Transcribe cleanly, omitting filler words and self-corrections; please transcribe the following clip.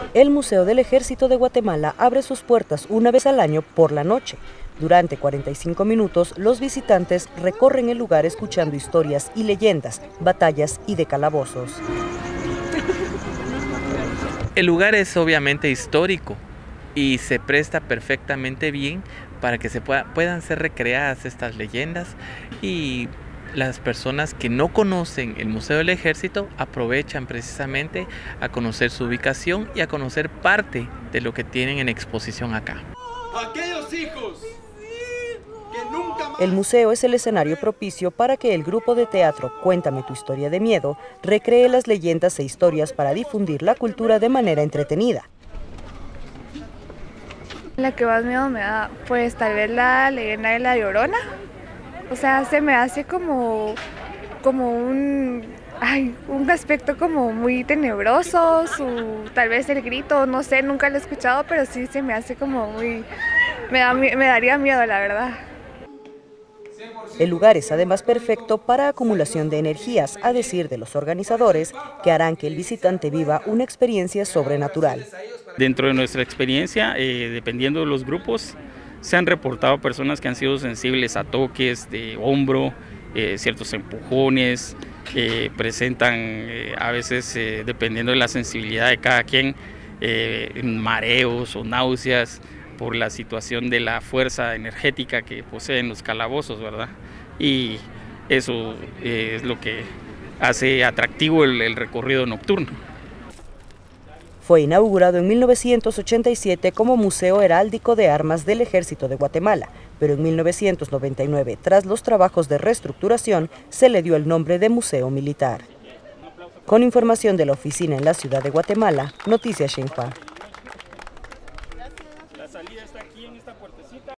El Museo del Ejército de Guatemala abre sus puertas una vez al año por la noche. Durante 45 minutos, los visitantes recorren el lugar escuchando historias y leyendas, batallas y de calabozos. El lugar es obviamente histórico y se presta perfectamente bien para que puedan ser recreadas estas leyendas, y las personas que no conocen el Museo del Ejército aprovechan precisamente a conocer su ubicación y a conocer parte de lo que tienen en exposición acá. Aquellos hijos que nunca más... El museo es el escenario propicio para que el grupo de teatro Cuéntame tu historia de miedo recree las leyendas e historias para difundir la cultura de manera entretenida. La que más miedo me da, pues tal vez la leyenda de La Llorona. O sea, se me hace como un aspecto como muy tenebroso, tal vez el grito, no sé, nunca lo he escuchado, pero sí se me hace como muy... me daría miedo, la verdad. El lugar es además perfecto para acumulación de energías, a decir de los organizadores, que harán que el visitante viva una experiencia sobrenatural. Dentro de nuestra experiencia, dependiendo de los grupos, se han reportado personas que han sido sensibles a toques de hombro, ciertos empujones, presentan a veces, dependiendo de la sensibilidad de cada quien, mareos o náuseas por la situación de la fuerza energética que poseen los calabozos, ¿verdad? Y eso es lo que hace atractivo el recorrido nocturno. Fue inaugurado en 1987 como Museo Heráldico de Armas del Ejército de Guatemala, pero en 1999, tras los trabajos de reestructuración, se le dio el nombre de Museo Militar. Con información de la oficina en la ciudad de Guatemala, Noticias Xinhua.